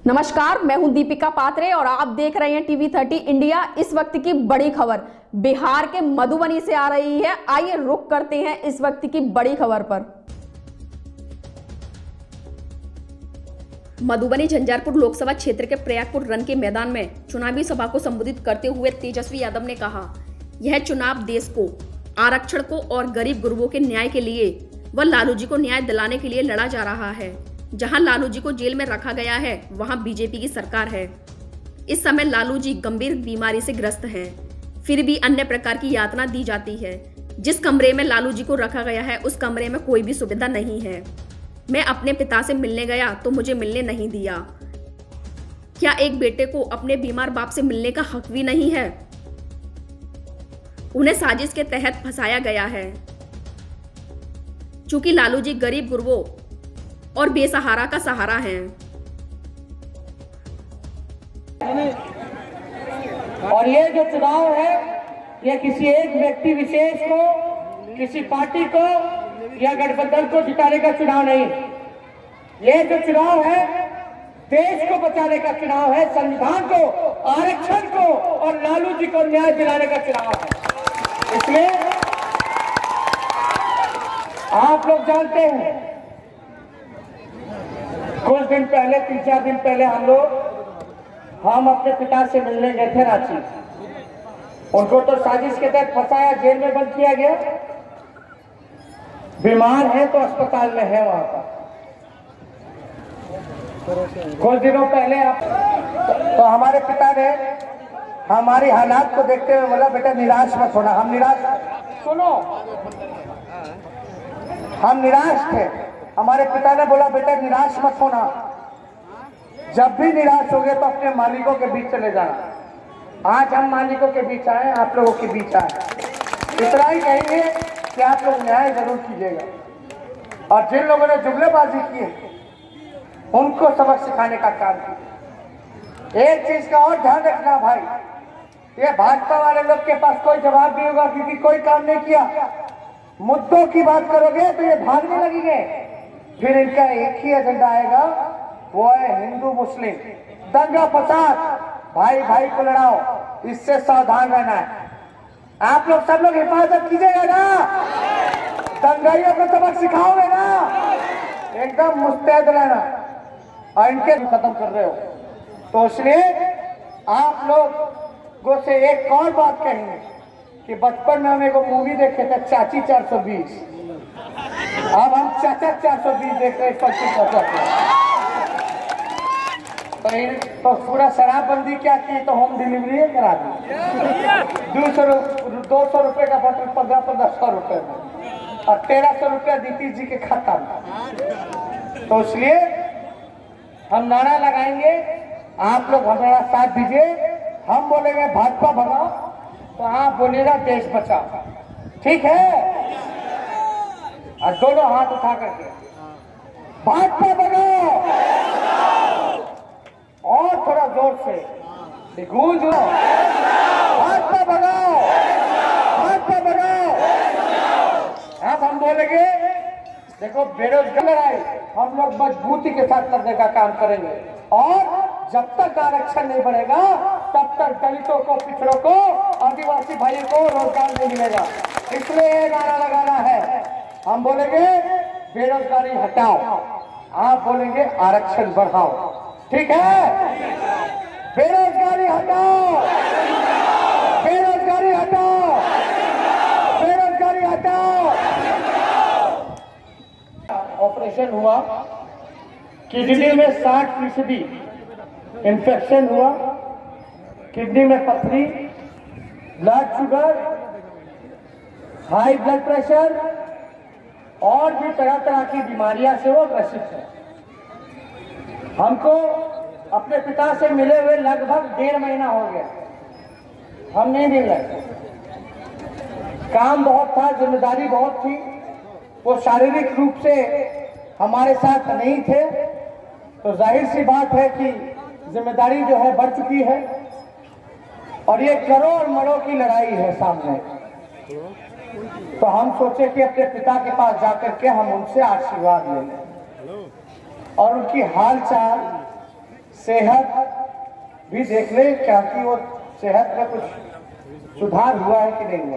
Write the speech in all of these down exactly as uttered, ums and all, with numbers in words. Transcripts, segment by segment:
नमस्कार, मैं हूं दीपिका पात्रे और आप देख रहे हैं टीवी थर्टी इंडिया। इस वक्त की बड़ी खबर बिहार के मधुबनी से आ रही है। आइए रुक करते हैं इस वक्त की बड़ी खबर पर। मधुबनी झंझारपुर लोकसभा क्षेत्र के प्रयागपुर रन के मैदान में चुनावी सभा को संबोधित करते हुए तेजस्वी यादव ने कहा, यह चुनाव देश को, आरक्षण को और गरीब गुरबों के न्याय के लिए व लालू जी को न्याय दिलाने के लिए लड़ा जा रहा है। जहां लालू जी को जेल में रखा गया है वहां बीजेपी की सरकार है। इस समय लालू जी गंभीर बीमारी से ग्रस्त हैं, फिर भी अन्य प्रकार की यातना दी जाती है। जिस कमरे में लालू जी को रखा गया है उस कमरे में कोई भी सुविधा नहीं है। मैं अपने पिता से मिलने गया तो मुझे मिलने नहीं दिया। क्या एक बेटे को अपने बीमार बाप से मिलने का हक भी नहीं है? उन्हें साजिश के तहत फंसाया गया है। चूंकि लालू जी गरीब गुरबों और बेसहारा का सहारा हैं। और ये जो चुनाव है ये किसी एक व्यक्ति विशेष को, किसी पार्टी को या गठबंधन को जिताने का चुनाव नहीं। ये जो चुनाव है देश को बचाने का चुनाव है, संविधान को, आरक्षण को और लालू जी को न्याय दिलाने का चुनाव है। इसलिए आप लोग जानते हैं, कुछ दिन पहले, तीन चार दिन पहले हम लोग हम अपने पिता से मिलने गए थे रांची। उनको तो साजिश के तहत फंसाया, जेल में बंद किया गया। बीमार है तो अस्पताल में है वहां पर। कुछ दिनों पहले आप तो हमारे पिता ने हमारी हालात को देखते हुए बोला, बेटा निराश मत होना। हम निराश सुनो हम निराश थे। हमारे पिता ने बोला, बेटा निराश मत होना, जब भी निराश हो गए तो अपने मालिकों के बीच चले जाना। आज हम मालिकों के बीच आए, आप लोगों के बीच आए। इतना ही कहेंगे कि आप लोग न्याय जरूर कीजिएगा और जिन लोगों ने जुमलेबाजी की है उनको सबक सिखाने का काम किया। एक चीज का और ध्यान रखना भाई, ये भाजपा वाले लोग के पास कोई जवाब नहीं होगा क्योंकि कोई काम नहीं किया। मुद्दों की बात करोगे तो ये भागने लगेंगे। फिर इनका एक ही एजेंडा आएगा, वो है हिंदू मुस्लिम दंगा फसाद, भाई भाई को लड़ाओ। इससे सावधान रहना है। आप लोग सब लोग हिफाजत कीजिएगा ना, दंगाइयों को सबक सिखाओगे ना, एकदम मुस्तैद रहना। और इनके खत्म कर रहे हो तो इसलिए आप लोगों से एक और बात कहेंगे कि बचपन में हम एक मूवी देखे थे, चाची चार सौ बीस। अब हम चाचा चार सौ बीस देख रहे पच्चीस तो, तो पूरा शराबबंदी क्या की तो होम डिलीवरी करा दी। दो सौ दो सौ रुपए का बोतल पंद्रह पंद्रह सौ रुपए में और तेरह सौ रुपया नीतीश जी के खाता में। तो इसलिए हम नारा लगाएंगे, आप लोग हमारा साथ दीजिए। हम बोलेंगे भाजपा भगाओ तो आप बोलिएगा देश बचाओ, ठीक है? और दोनों हाथ उठा करके भाजपा भगाओ और थोड़ा जोर से गूंज लो, भाजपा भगाओ, भाजपा भगाओ। अब हम बोलेंगे, देखो बेरोजगार लड़ाई हम लोग मजबूती के साथ करने का काम करेंगे और जब तक आरक्षण नहीं बढ़ेगा तब तक दलितों को, पिछड़ों को, आदिवासी भाइयों को रोजगार नहीं मिलेगा। इसलिए ये नारा लगाना है। हम बोलेंगे बेरोजगारी हटाओ, आप बोलेंगे आरक्षण बढ़ाओ, ठीक है? बेरोजगारी हटाओ, बेरोजगारी हटाओ, बेरोजगारी हटाओ। ऑपरेशन हुआ, किडनी में साठ फीसदी इन्फेक्शन हुआ, किडनी में पथरी, blood sugar, high blood pressure और भी तरह तरह की बीमारियां से वो ग्रसित है। हमको अपने पिता से मिले हुए लगभग डेढ़ महीना हो गया, हम नहीं मिल रहे। काम बहुत था, जिम्मेदारी बहुत थी, वो शारीरिक रूप से हमारे साथ नहीं थे। तो जाहिर सी बात है कि जिम्मेदारी जो है बढ़ चुकी है और ये करोड़ मरोड़ की लड़ाई है सामने। तो हम सोचे कि अपने पिता के पास जाकर के हम उनसे आशीर्वाद लें और उनकी हालचाल सेहत भी देख ले क्या कि वो सेहत में कुछ सुधार हुआ है कि नहीं हुआ।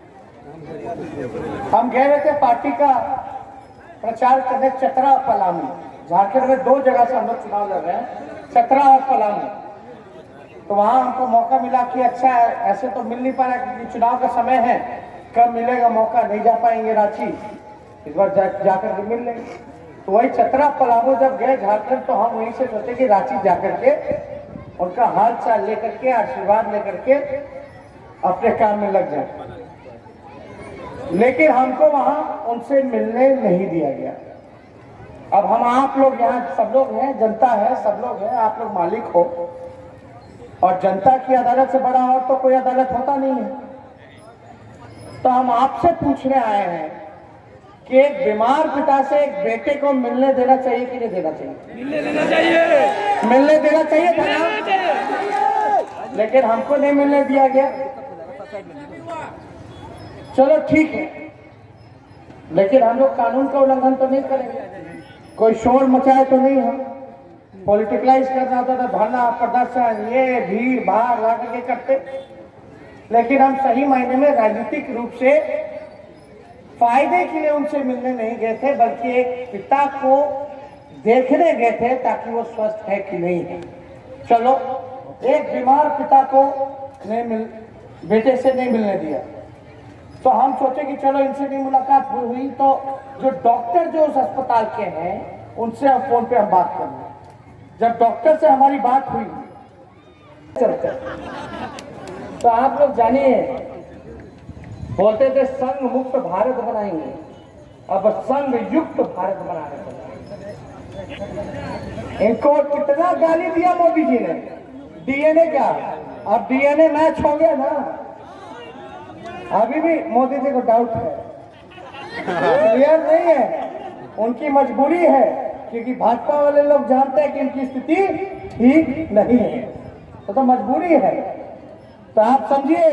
हम कह रहे थे पार्टी का प्रचार करने चतरा और पलामू, झारखंड में दो जगह से हम लोग चुनाव लड़ रहे हैं, चतरा और पलामू। तो वहां हमको मौका मिला कि अच्छा ऐसे तो मिल नहीं पा रहा क्योंकि चुनाव का समय है, कब मिलेगा मौका, नहीं जा पाएंगे रांची, इस बार जा, जाकर के मिल लेंगे। तो वही चतरा पलामू जब गए झारखंड तो हम वहीं से सोचे कि रांची जाकर के उनका हाल चाल लेकर के आशीर्वाद लेकर के अपने काम में लग जाए, लेकिन हमको वहां उनसे मिलने नहीं दिया गया। अब हम आप लोग यहाँ सब लोग हैं, जनता है, सब लोग हैं, आप लोग मालिक हो, और जनता की अदालत से बड़ा और तो कोई अदालत होता नहीं है। तो हम आपसे पूछने आए हैं कि एक बीमार पिता से एक बेटे को मिलने देना चाहिए कि नहीं देना चाहिए? मिलने देना चाहिए, मिलने देना चाहिए था ना, लेकिन हमको नहीं मिलने दिया गया। चलो ठीक है, लेकिन हम लोग कानून का उल्लंघन तो नहीं करेंगे, कोई शोर मचाए तो नहीं, हम पॉलिटिकलाइज करना होता था, धरना प्रदर्शन ये भीड़ भाड़ ला करके करते, लेकिन हम सही मायने में राजनीतिक रूप से फायदे के लिए उनसे मिलने नहीं गए थे, बल्कि एक पिता को देखने गए थे ताकि वो स्वस्थ है कि नहीं है। चलो एक बीमार पिता को नहीं मिल बेटे से नहीं मिलने दिया, तो हम सोचे कि चलो इनसे नहीं मुलाकात हुई तो जो डॉक्टर जो उस अस्पताल के हैं उनसे हम फोन पे हम बात कर रहे। जब डॉक्टर से हमारी बात हुई तो आप लोग जानिए, बोलते थे संघ मुक्त भारत बनाएंगे, अब संघ युक्त भारत बनाने को। इनको कितना गाली दिया मोदी जी ने, डीएनए क्या, अब डीएनए मैच हो गया ना, अभी भी मोदी जी को डाउट है, क्लियर नहीं है, उनकी मजबूरी है, क्योंकि भाजपा वाले लोग जानते हैं कि इनकी स्थिति ठीक नहीं है, तो, तो मजबूरी है। तो आप समझिए,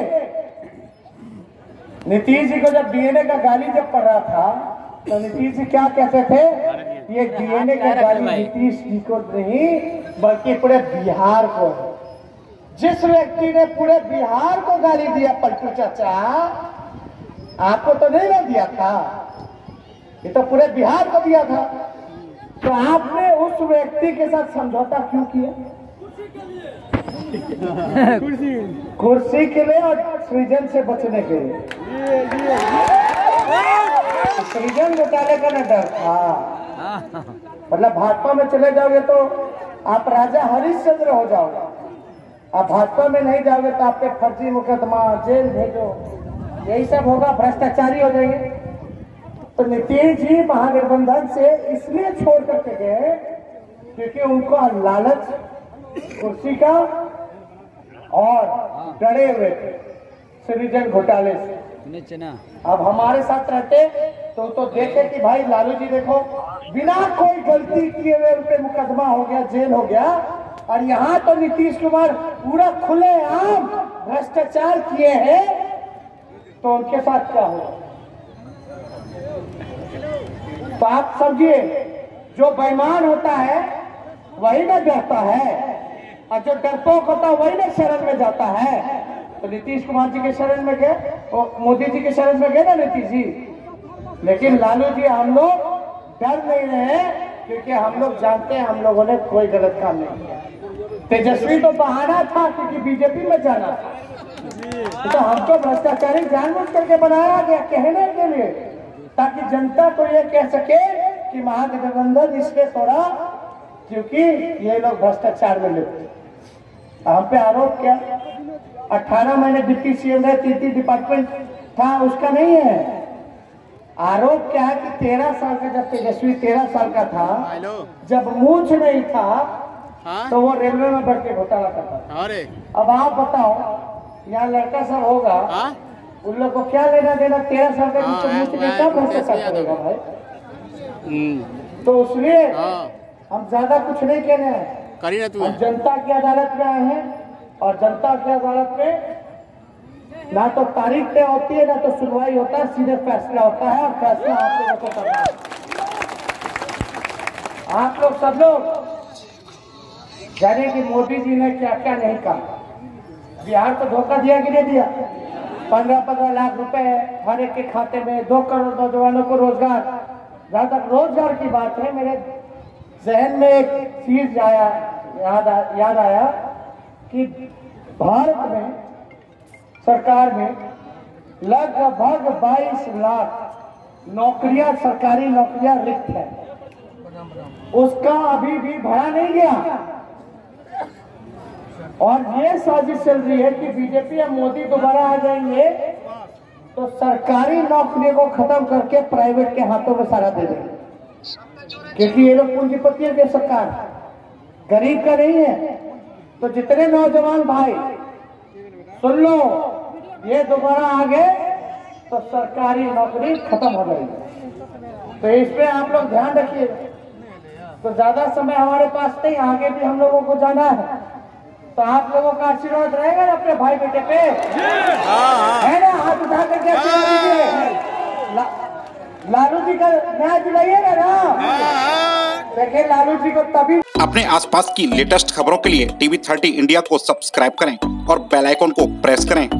नीतीश जी को जब डीएनए का गाली जब पड़ रहा था तो नीतीश जी क्या कहते थे, ये डीएनए का गाली नीतीश जी को नहीं बल्कि पूरे बिहार को है। जिस व्यक्ति ने पूरे बिहार को गाली दिया, पलटू चाचा, आपको तो नहीं ना दिया था, ये तो पूरे बिहार को दिया था। तो आपने उस व्यक्ति के साथ समझौता क्यों किया? कुर्सी कुर्सी के लिए और सृजन से बचने के लिए। सृजन घोटाले का न डर था, मतलब भाजपा में चले जाओगे तो आप राजा हरिश्चंद्र हो जाओगे, आप भाजपा में नहीं जाओगे तो आपके फर्जी मुकदमा, जेल भेजो, यही सब होगा, भ्रष्टाचारी हो जाएंगे। तो नीतीश जी महागठबंधन से इसलिए छोड़ करके गए क्योंकि उनको लालच कुर्सी का और डरे हुए थे सृजन घोटाले से। अब हमारे साथ रहते तो तो देखे कि भाई लालू जी देखो, बिना कोई गलती किए हुए उन पे मुकदमा हो गया, जेल हो गया, और यहाँ तो नीतीश कुमार पूरा खुलेआम भ्रष्टाचार किए हैं, तो उनके साथ क्या होगा? तो आप समझिए, जो बेईमान होता है वही ना डरता है, और जो डरपोक होता है वही ना शरण में जाता है। तो नीतीश कुमार जी के शरण में गए, मोदी जी के शरण में गए ना नीतीश जी, लेकिन लालू जी हम लोग डर नहीं रहे क्योंकि हम लोग जानते हैं हम लोगों ने कोई गलत काम नहीं किया। तेजस्वी तो बहाना था क्योंकि बीजेपी में जाना था, तो हमको भ्रष्टाचारी जानबूझ करके बनाया गया कहने के लिए, ताकि जनता को ये कह सके कि महागठबंधन इसलिए तोड़ा क्योंकि ये लोग भ्रष्टाचार में लिप्त। हम पे आरोप क्या, अठारह महीने डिप्टी सीएम रहे, तीन तीन डिपार्टमेंट था, उसका नहीं है। आरोप क्या है कि तेरह साल का जब तेजस्वी तेरह साल का था, जब मूंछ नहीं था, हाँ? तो वो रेलवे में बैठ के घोटाला करता था। अरे अब आप बताओ, यहाँ लड़का सब होगा, हाँ? उन लोग को क्या लेना देना, तेरह साल का मूंछ नहीं था, भ्रष्टाचार करेगा भाई। तो इसलिए हम ज्यादा कुछ नहीं कह रहे हैं, हम जनता की अदालत में आए हैं, और जनता की अदालत में ना तो तारीख तय होती है ना तो सुनवाई होता है, सीधे फैसला होता है, और फैसला आप लोगों को करना है। आप लोग सब लोग जाने कि मोदी जी ने क्या क्या नहीं कहा। बिहार को धोखा दिया कि नहीं दिया? पंद्रह पंद्रह लाख रुपए हर एक के खाते में, दो करोड़ नौजवानों को रोजगार। जहाँ तक रोजगार की बात है, मेरे जहन में एक चीज आया याद आ, याद आया कि भारत में सरकार में लगभग बाईस लाख नौकरियां, सरकारी नौकरियां रिक्त है। उसका अभी भी भरा नहीं गया। और ये साजिश चल रही है कि बीजेपी या मोदी दोबारा आ जाएंगे तो सरकारी नौकरियों को खत्म करके प्राइवेट के हाथों में सारा दे देंगे, क्योंकि ये लोग पूंजीपतियों के सरकार, गरीब का नहीं है। तो जितने नौजवान भाई सुन लो, ये दोबारा आ गए तो सरकारी नौकरी खत्म हो जाएगी। तो इस पे आप लोग ध्यान रखिए। तो ज्यादा समय हमारे पास नहीं, आगे भी हम लोगों को जाना है। तो आप लोगों का आशीर्वाद रहेगा ना अपने भाई बेटे पे, है ना? हाथ उठा करके आशीर्वाद दीजिए। ला, लालू जी का न्याय दिलाइएगा ना। देखिए लालू जी को तभी। अपने आसपास की लेटेस्ट खबरों के लिए टीवी थर्टी इंडिया को सब्सक्राइब करें और बेल आइकन को प्रेस करें।